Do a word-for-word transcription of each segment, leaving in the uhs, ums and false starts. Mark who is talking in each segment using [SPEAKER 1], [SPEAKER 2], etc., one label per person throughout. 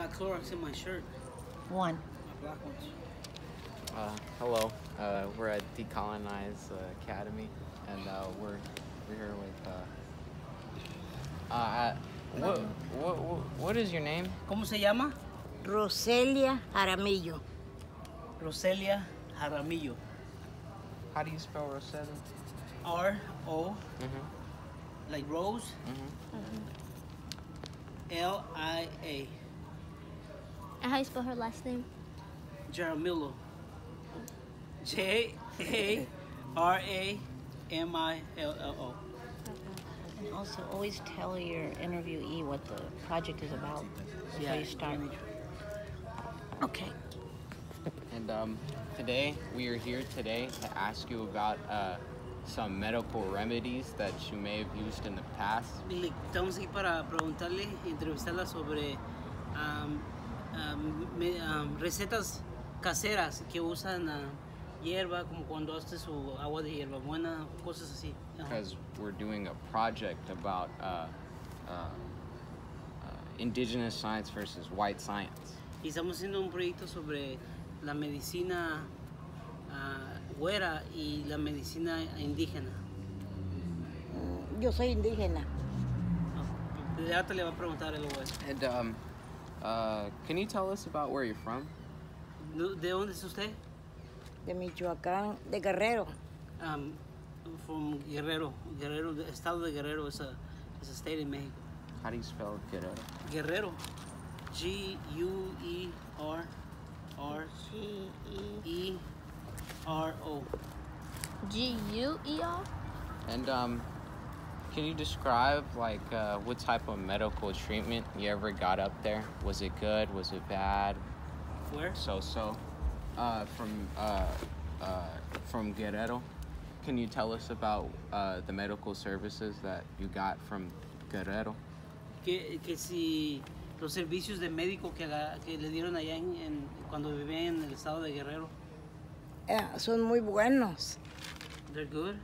[SPEAKER 1] got Clorox in my shirt.
[SPEAKER 2] One.
[SPEAKER 1] My black ones.
[SPEAKER 3] Uh, hello. Uh, we're at Decolonize uh, Academy, and uh, we're we're here with. Uh, uh, what, what what what is your name?
[SPEAKER 1] ¿Cómo se llama?
[SPEAKER 2] Roselia Jaramillo.
[SPEAKER 1] Roselia Jaramillo.
[SPEAKER 3] How do you spell Roselia?
[SPEAKER 1] R O
[SPEAKER 3] Mm-hmm.
[SPEAKER 1] like Rose.
[SPEAKER 3] Mm-hmm.
[SPEAKER 1] L I A.
[SPEAKER 4] And how you spell her last name?
[SPEAKER 1] Jaramillo. J A R A M I L L O.
[SPEAKER 2] And also, always tell your interviewee what the project is about before
[SPEAKER 1] Yeah.
[SPEAKER 2] you start. Okay.
[SPEAKER 3] And um, today we are here today to ask you about uh, some medical remedies that you may have used in the past.
[SPEAKER 1] Y estamos aquí para preguntarle, entrevistarla sobre um, um, me- um, recetas caseras que usan uh, hierba, como cuando hace su agua de hierbabuena, cosas así. Ajá.
[SPEAKER 3] Because we're doing a project about uh, uh, uh, indigenous science versus white science.
[SPEAKER 1] Y estamos haciendo un proyecto sobre la medicina ah, güera y la medicina indígena.
[SPEAKER 2] Mm, Yo soy indígena.
[SPEAKER 1] Ah, de ahorita le va a preguntar el güero.
[SPEAKER 3] And um, uh, can you tell us about where you're from?
[SPEAKER 1] ¿De dónde es usted?
[SPEAKER 2] De Michoacán, de Guerrero.
[SPEAKER 1] Um, from Guerrero. Guerrero, the estado de Guerrero is a, is a state in Mexico.
[SPEAKER 3] How do you spell Guerrero?
[SPEAKER 1] Guerrero. G U E R R
[SPEAKER 2] G E.
[SPEAKER 1] E R O.
[SPEAKER 4] G U E R?
[SPEAKER 3] And um, can you describe like uh, what type of medical treatment you ever got up there? Was it good? Was it bad?
[SPEAKER 1] Where?
[SPEAKER 3] So so. Uh, from uh, uh, from Guerrero, can you tell us about uh, the medical services that you got from Guerrero?
[SPEAKER 1] Que, que si los servicios de médico que, aga- que le dieron allá en, en- cuando vivían en el estado de Guerrero,
[SPEAKER 2] Eh, son muy buenos.
[SPEAKER 1] they're good.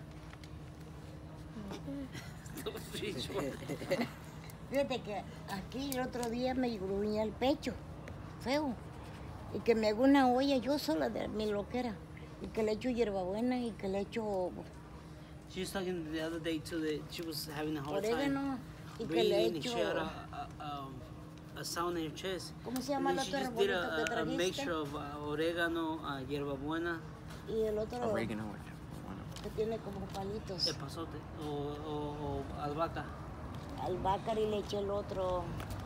[SPEAKER 2] Fíjate que aquí el otro día me gruñía el pecho, feo. Y que me hago una olla yo sola de mi loquera. Y que le echo hierbabuena y que le echo
[SPEAKER 1] She was talking the other day too that she was having a hard time
[SPEAKER 2] orégano y que le
[SPEAKER 1] breathing and she
[SPEAKER 2] echo...
[SPEAKER 1] had a, a, um, a sound in her chest.
[SPEAKER 2] ¿Cómo se llama
[SPEAKER 1] And
[SPEAKER 2] el
[SPEAKER 1] then she
[SPEAKER 2] otro
[SPEAKER 1] just did
[SPEAKER 2] arbolito que
[SPEAKER 1] a, a, a
[SPEAKER 2] trajiste?
[SPEAKER 1] mixture of uh, oregano, uh, hierbabuena,
[SPEAKER 2] Y el otro
[SPEAKER 3] Oregano.
[SPEAKER 2] que tiene como palitos.
[SPEAKER 1] epazote o, o, o albahaca.
[SPEAKER 2] Albahaca y le eché el otro...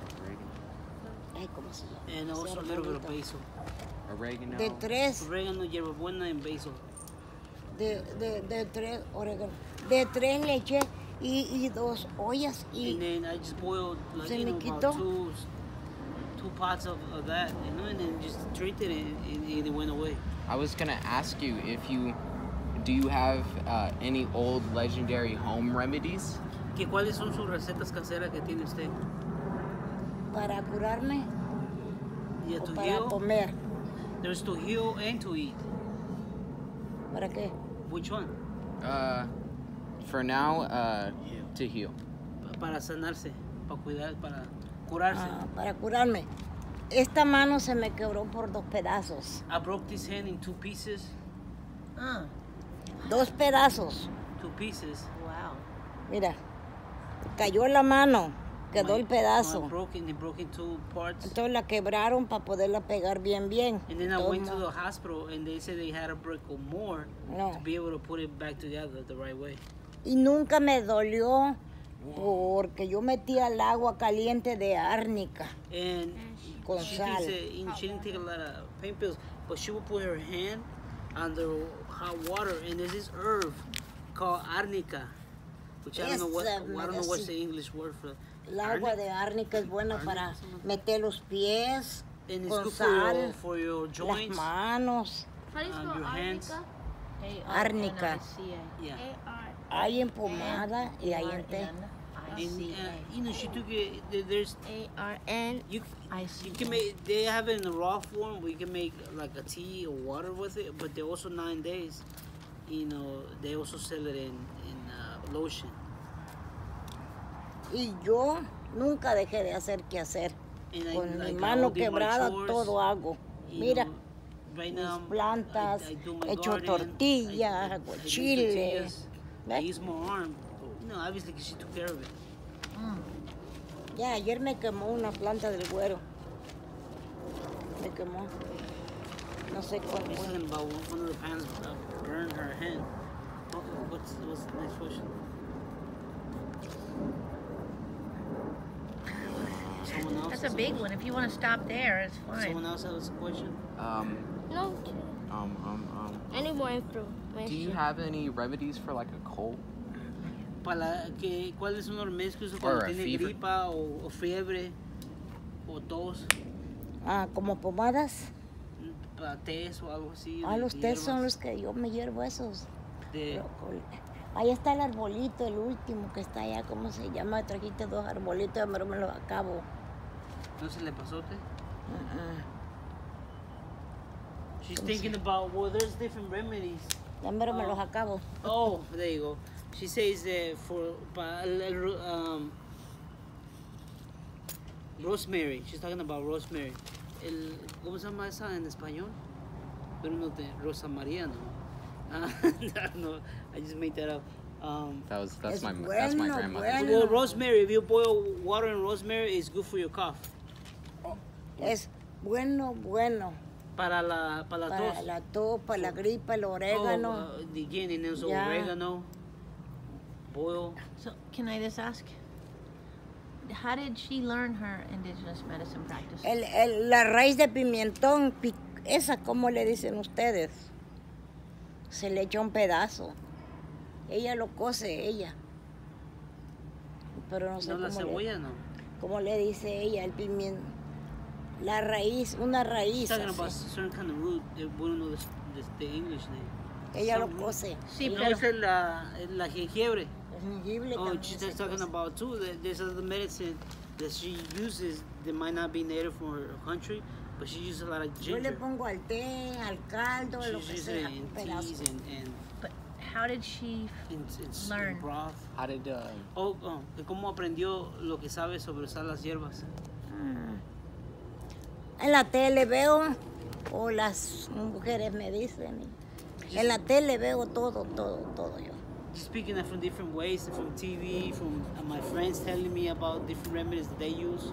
[SPEAKER 2] Ay, ¿cómo se llama?
[SPEAKER 1] And
[SPEAKER 2] Ese
[SPEAKER 1] also a little bit of
[SPEAKER 2] arbolito.
[SPEAKER 1] basil.
[SPEAKER 3] Oregano.
[SPEAKER 2] De tres,
[SPEAKER 1] Oregano, hierbabuena and basil.
[SPEAKER 2] de, de, de tres orégano. De tres le eché y, y dos ollas
[SPEAKER 1] And
[SPEAKER 2] y
[SPEAKER 1] then I just boiled like,
[SPEAKER 2] Se
[SPEAKER 1] you
[SPEAKER 2] me
[SPEAKER 1] know,
[SPEAKER 2] quitó.
[SPEAKER 1] about two, two pots of, of that, you know, and then just treated it and, and it went away.
[SPEAKER 3] I was gonna ask you if you do you have uh, any old legendary home remedies?
[SPEAKER 1] ¿Que ¿Cuáles son sus recetas caseras que tiene usted?
[SPEAKER 2] para curarme
[SPEAKER 1] Y a
[SPEAKER 2] o
[SPEAKER 1] to
[SPEAKER 2] para
[SPEAKER 1] heal?
[SPEAKER 2] comer.
[SPEAKER 1] There's to heal and to eat.
[SPEAKER 2] ¿Para qué?
[SPEAKER 1] Which one?
[SPEAKER 3] Uh, for now, uh, to heal.
[SPEAKER 1] Pa- Para sanarse, para cuidar, para curarse.
[SPEAKER 2] Ah, para curarme. Esta mano se me quebró por dos pedazos.
[SPEAKER 1] I broke this hand in two pieces.
[SPEAKER 2] Ah. Dos pedazos.
[SPEAKER 1] Two pieces.
[SPEAKER 2] Wow. Mira, cayó la mano, quedó
[SPEAKER 1] My-
[SPEAKER 2] el pedazo.
[SPEAKER 1] my broken, it broke in two parts.
[SPEAKER 2] Entonces la quebraron para poderla pegar bien, bien.
[SPEAKER 1] And then I
[SPEAKER 2] Todo
[SPEAKER 1] went to
[SPEAKER 2] mo-
[SPEAKER 1] the hospital and they said they had to break more
[SPEAKER 2] No.
[SPEAKER 1] to be able to put it back together the right way.
[SPEAKER 2] Y nunca me dolió porque yo metía el agua caliente de árnica.
[SPEAKER 1] And
[SPEAKER 2] Con
[SPEAKER 1] she,
[SPEAKER 2] sal.
[SPEAKER 1] takes a, and she didn't take a lot of pain pills, but she would put her hand on the hot water, and there's this herb called arnica, which I don't know what
[SPEAKER 2] Esa
[SPEAKER 1] I don't know what's the
[SPEAKER 2] medicina.
[SPEAKER 1] English word for.
[SPEAKER 2] El agua
[SPEAKER 1] Arnica.
[SPEAKER 2] de árnica es buena
[SPEAKER 1] Árnica,
[SPEAKER 2] para
[SPEAKER 1] sí, no.
[SPEAKER 2] meter los pies,
[SPEAKER 1] And it's
[SPEAKER 2] con
[SPEAKER 1] good for
[SPEAKER 2] sal,
[SPEAKER 1] your, for your
[SPEAKER 2] las
[SPEAKER 1] joints.
[SPEAKER 2] manos.
[SPEAKER 4] How do you
[SPEAKER 1] Um,
[SPEAKER 4] spell
[SPEAKER 1] your hands.
[SPEAKER 2] Árnica.
[SPEAKER 1] Yeah.
[SPEAKER 2] Hay en pomada y hay en té.
[SPEAKER 1] And, uh, you know, she took it. there- There's
[SPEAKER 4] A R N
[SPEAKER 1] you.
[SPEAKER 4] I
[SPEAKER 1] You can make. They have it in the raw form where you can make like a tea or water with it. But they're also nine days. You know, they also sell it in in uh, lotion.
[SPEAKER 2] Y yo nunca dejé de hacer qué hacer.
[SPEAKER 1] And I,
[SPEAKER 2] Con mi
[SPEAKER 1] like, I
[SPEAKER 2] mano
[SPEAKER 1] do my
[SPEAKER 2] quebrada
[SPEAKER 1] chores,
[SPEAKER 2] todo hago.
[SPEAKER 1] you
[SPEAKER 2] Mira,
[SPEAKER 1] know, right
[SPEAKER 2] mis
[SPEAKER 1] now,
[SPEAKER 2] plantas,
[SPEAKER 1] I, I do my
[SPEAKER 2] echo
[SPEAKER 1] garden,
[SPEAKER 2] tortillas,
[SPEAKER 1] I, I,
[SPEAKER 2] hago
[SPEAKER 1] I do
[SPEAKER 2] chile.
[SPEAKER 1] tortillas. I
[SPEAKER 2] ¿Ves?
[SPEAKER 1] use my arm. No, obviously because she took care of it.
[SPEAKER 2] Ya, ayer me quemó una planta del güero. Me quemó. No sé cuál
[SPEAKER 1] He's
[SPEAKER 2] fue.
[SPEAKER 1] talking about one of the pans uh, burned her hand. What, what's, what's the next question? Someone else
[SPEAKER 5] That's
[SPEAKER 1] has
[SPEAKER 5] a big
[SPEAKER 1] question?
[SPEAKER 5] one. If you want to stop there, it's fine.
[SPEAKER 1] Someone else has a question?
[SPEAKER 3] Um,
[SPEAKER 4] No.
[SPEAKER 3] um, um, um.
[SPEAKER 4] I need more information.
[SPEAKER 3] Do you have any remedies for like a cold?
[SPEAKER 1] Para que, ¿cuáles son los remedios que usa
[SPEAKER 3] Or
[SPEAKER 1] cuando
[SPEAKER 3] a
[SPEAKER 1] tiene
[SPEAKER 3] fever.
[SPEAKER 1] gripa o, o fiebre o tos?
[SPEAKER 2] Ah, como pomadas.
[SPEAKER 1] Para tés o algo así.
[SPEAKER 2] Ah,
[SPEAKER 1] de-
[SPEAKER 2] los
[SPEAKER 1] de
[SPEAKER 2] tés son
[SPEAKER 1] hierbas,
[SPEAKER 2] los que yo me hiervo esos.
[SPEAKER 1] de-
[SPEAKER 2] Ahí está el arbolito, el último que está allá, ¿cómo se llama? Trajiste dos arbolitos, pero me los acabo.
[SPEAKER 1] ¿No se le pasó a usted?
[SPEAKER 2] Ah,
[SPEAKER 1] She's thinking about, well, there's different remedies.
[SPEAKER 2] Ya mero me
[SPEAKER 1] Oh.
[SPEAKER 2] los acabo.
[SPEAKER 1] Oh, there you go. She says that for pa- el- el- um, rosemary. She's talking about rosemary. El, ¿Cómo se llama esa en español? Pero no de Rosa María, no. Ah, no, I just made that up. Um,
[SPEAKER 3] That was that's
[SPEAKER 2] Es
[SPEAKER 3] my that's my
[SPEAKER 2] bueno,
[SPEAKER 3] grandmother's.
[SPEAKER 2] bueno.
[SPEAKER 1] well, rosemary. If you boil water in rosemary, it's good for your cough.
[SPEAKER 2] Es bueno, bueno.
[SPEAKER 1] Para la para la
[SPEAKER 2] Para
[SPEAKER 1] tos.
[SPEAKER 2] la tos, para la gripa, el orégano.
[SPEAKER 1] Oh, uh, again, and there's
[SPEAKER 2] Yeah.
[SPEAKER 1] oregano. Boil.
[SPEAKER 5] So, can I just ask, how did she learn her indigenous medicine practice?
[SPEAKER 2] El, el- la raíz de pimentón, pi- esa, ¿cómo le dicen ustedes? Se le echa un pedazo. Ella lo cose, ella. Pero no sé
[SPEAKER 1] No la
[SPEAKER 2] cómo, le,
[SPEAKER 1] cebolla, no.
[SPEAKER 2] cómo le dice ella, el pimiento. La raíz, una raíz.
[SPEAKER 1] She's talking
[SPEAKER 2] así.
[SPEAKER 1] about certain kind of root. They wouldn't know the, the, the English name.
[SPEAKER 2] Ella lo
[SPEAKER 1] some-
[SPEAKER 2] cose.
[SPEAKER 5] Sí,
[SPEAKER 1] no,
[SPEAKER 5] pero
[SPEAKER 1] esa es la, la jengibre.
[SPEAKER 2] El jengibre
[SPEAKER 1] Oh,
[SPEAKER 2] también
[SPEAKER 1] she's
[SPEAKER 2] se
[SPEAKER 1] just talking
[SPEAKER 2] cose.
[SPEAKER 1] about too. That there's other medicine that she uses that might not be native for her country, but she uses a lot of
[SPEAKER 2] Yo le
[SPEAKER 1] ginger.
[SPEAKER 2] pongo al té, al caldo, lo
[SPEAKER 1] She's
[SPEAKER 2] que
[SPEAKER 1] using
[SPEAKER 2] sea,
[SPEAKER 1] it in
[SPEAKER 2] un pedazo.
[SPEAKER 1] teas and, and
[SPEAKER 5] but how did she?
[SPEAKER 1] in, in, in
[SPEAKER 5] Learn.
[SPEAKER 1] broth.
[SPEAKER 3] How did uh,
[SPEAKER 1] Oh, oh, que cómo aprendió lo que sabe sobre usar las hierbas.
[SPEAKER 2] En la tele veo, o las mujeres me dicen. y En la tele veo todo, todo, todo yo.
[SPEAKER 1] Just speaking that from different ways, from T V, from uh, my friends telling me about different remedies that they use.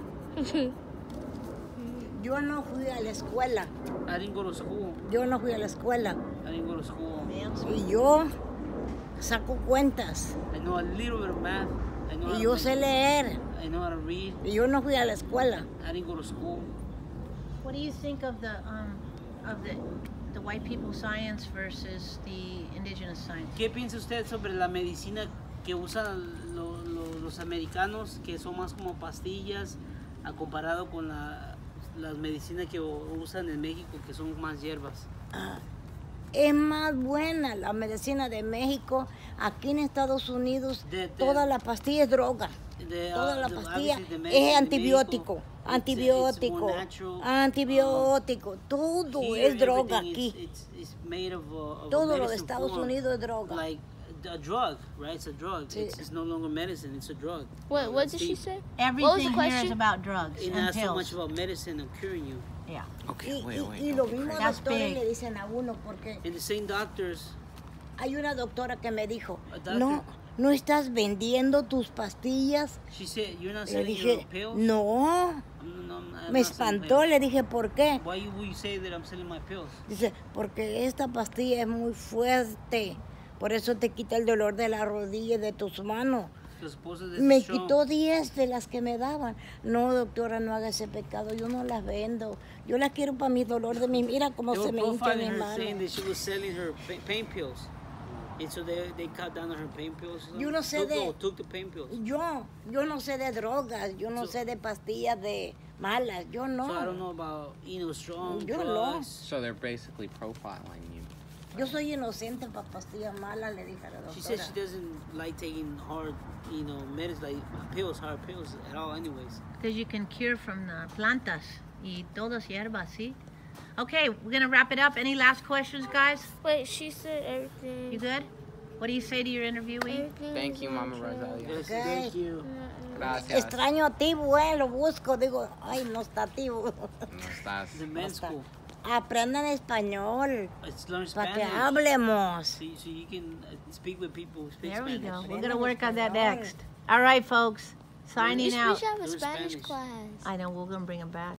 [SPEAKER 2] Yo no fui a la escuela,
[SPEAKER 1] I didn't go to school.
[SPEAKER 2] yo no fui a la escuela.
[SPEAKER 1] I didn't go to school.
[SPEAKER 2] Y yo saco cuentas,
[SPEAKER 1] I know a little bit of math. I know, how
[SPEAKER 2] y
[SPEAKER 1] to
[SPEAKER 2] yo
[SPEAKER 1] make-
[SPEAKER 2] sé leer,
[SPEAKER 1] I know how to read.
[SPEAKER 2] y yo no fui a la escuela.
[SPEAKER 1] I didn't go to school.
[SPEAKER 5] What do you think of the um, of the the white people science versus the indigenous science?
[SPEAKER 1] ¿Qué piensa usted sobre la medicina que usan lo- lo- los americanos, que son más como pastillas, a comparado con la, las medicinas que u- usan en México, que son más hierbas?
[SPEAKER 2] Es más buena la medicina de México. Aquí en Estados Unidos,
[SPEAKER 1] De- de-
[SPEAKER 2] toda la pastilla es droga.
[SPEAKER 1] The, uh,
[SPEAKER 2] Toda la
[SPEAKER 1] the-
[SPEAKER 2] pastilla
[SPEAKER 1] obviously the medicine
[SPEAKER 2] es
[SPEAKER 1] in
[SPEAKER 2] antibiótico,
[SPEAKER 1] México, it's-
[SPEAKER 2] antibiótico,
[SPEAKER 1] it's more natural.
[SPEAKER 2] antibiótico, todo
[SPEAKER 1] Here,
[SPEAKER 2] es droga
[SPEAKER 1] everything
[SPEAKER 2] aquí.
[SPEAKER 1] is- It's, it's made of, uh, of a
[SPEAKER 2] Todo lo de
[SPEAKER 1] medicine
[SPEAKER 2] Estados
[SPEAKER 1] form,
[SPEAKER 2] Unidos es droga.
[SPEAKER 1] like a drug, right? It's a drug.
[SPEAKER 2] Sí.
[SPEAKER 1] It's, it's no longer medicine. It's a drug.
[SPEAKER 4] What, what
[SPEAKER 1] It's
[SPEAKER 4] did she
[SPEAKER 1] deep.
[SPEAKER 4] say?
[SPEAKER 5] Everything
[SPEAKER 4] What was the
[SPEAKER 5] here is
[SPEAKER 4] question?
[SPEAKER 5] about drugs
[SPEAKER 1] It's
[SPEAKER 5] and
[SPEAKER 1] not so much
[SPEAKER 5] pills.
[SPEAKER 1] about medicine and curing you.
[SPEAKER 5] Yeah.
[SPEAKER 3] okay,
[SPEAKER 2] Y,
[SPEAKER 3] wait,
[SPEAKER 2] y-
[SPEAKER 3] wait.
[SPEAKER 2] y
[SPEAKER 3] don't
[SPEAKER 2] los
[SPEAKER 3] be
[SPEAKER 2] mismos
[SPEAKER 3] crazy.
[SPEAKER 5] That's
[SPEAKER 2] doctores
[SPEAKER 5] big.
[SPEAKER 2] le dicen a uno, porque
[SPEAKER 1] And the same doctors,
[SPEAKER 2] hay una doctora que me dijo,
[SPEAKER 1] A doctor.
[SPEAKER 2] no, no estás vendiendo tus pastillas.
[SPEAKER 1] she said, "You're not
[SPEAKER 2] Le
[SPEAKER 1] selling your
[SPEAKER 2] dije,
[SPEAKER 1] pills."
[SPEAKER 2] no,
[SPEAKER 1] I'm- no, I'm- I'm
[SPEAKER 2] me
[SPEAKER 1] not selling
[SPEAKER 2] espantó,
[SPEAKER 1] pills.
[SPEAKER 2] le dije, ¿por qué?
[SPEAKER 1] Why you, would you say that I'm selling my pills?
[SPEAKER 2] Dice, porque esta pastilla es muy fuerte, por eso te quita el dolor de la rodilla y de tus manos.
[SPEAKER 1] Because supposedly
[SPEAKER 2] Me
[SPEAKER 1] it's strong.
[SPEAKER 2] quitó diez de las que me daban. No, doctora, no haga ese pecado, yo no las vendo. Yo las quiero para mi dolor de mi... Mira cómo
[SPEAKER 1] They
[SPEAKER 2] se
[SPEAKER 1] were
[SPEAKER 2] me hincha mi
[SPEAKER 1] profiling her,
[SPEAKER 2] mano.
[SPEAKER 1] saying that she was selling her pa- pain pills, and so they they cut down on her pain pills.
[SPEAKER 2] Yo no sé
[SPEAKER 1] took,
[SPEAKER 2] de-
[SPEAKER 1] no, took the pain pills.
[SPEAKER 2] Yo, yo no sé de drogas, yo no
[SPEAKER 1] So-
[SPEAKER 2] sé de pastillas de malas, yo no.
[SPEAKER 1] So I don't know about you know strong
[SPEAKER 2] Yo no.
[SPEAKER 1] drugs.
[SPEAKER 3] So they're basically profiling you.
[SPEAKER 2] Yo soy inocente para pastillas malas, le dije a la
[SPEAKER 1] She said
[SPEAKER 2] doctora.
[SPEAKER 1] she doesn't like taking hard, you know, medicine like pills, hard pills at all. Anyways,
[SPEAKER 5] Because you can cure from the plantas y todas hierbas, ¿sí? Okay, we're gonna wrap it up. Any last questions, guys?
[SPEAKER 4] Wait, she said everything.
[SPEAKER 5] You good? What do you say to your interviewee?
[SPEAKER 4] everything
[SPEAKER 3] Thank
[SPEAKER 4] is
[SPEAKER 3] you,
[SPEAKER 4] on
[SPEAKER 3] Mama
[SPEAKER 4] track.
[SPEAKER 3] Rosalia.
[SPEAKER 1] yes,
[SPEAKER 2] Okay.
[SPEAKER 1] thank you.
[SPEAKER 4] Not-
[SPEAKER 3] Gracias.
[SPEAKER 2] Extraño a Tibu, eh, lo busco, digo, ay, no está Tibu.
[SPEAKER 3] No estás.
[SPEAKER 1] The men's
[SPEAKER 2] está.
[SPEAKER 1] school.
[SPEAKER 2] Aprendan español,
[SPEAKER 1] It's learn
[SPEAKER 2] para que
[SPEAKER 1] Spanish.
[SPEAKER 2] hablemos.
[SPEAKER 1] So, so you can uh, speak with people who speak
[SPEAKER 5] There we
[SPEAKER 1] Spanish.
[SPEAKER 5] go. We're
[SPEAKER 2] Aprendan
[SPEAKER 5] gonna work on that
[SPEAKER 2] español.
[SPEAKER 5] next. All right, folks. Signing
[SPEAKER 4] We
[SPEAKER 5] out.
[SPEAKER 4] should have a
[SPEAKER 1] Learn
[SPEAKER 4] Spanish
[SPEAKER 1] Spanish.
[SPEAKER 4] class.
[SPEAKER 5] I know we're gonna bring them back.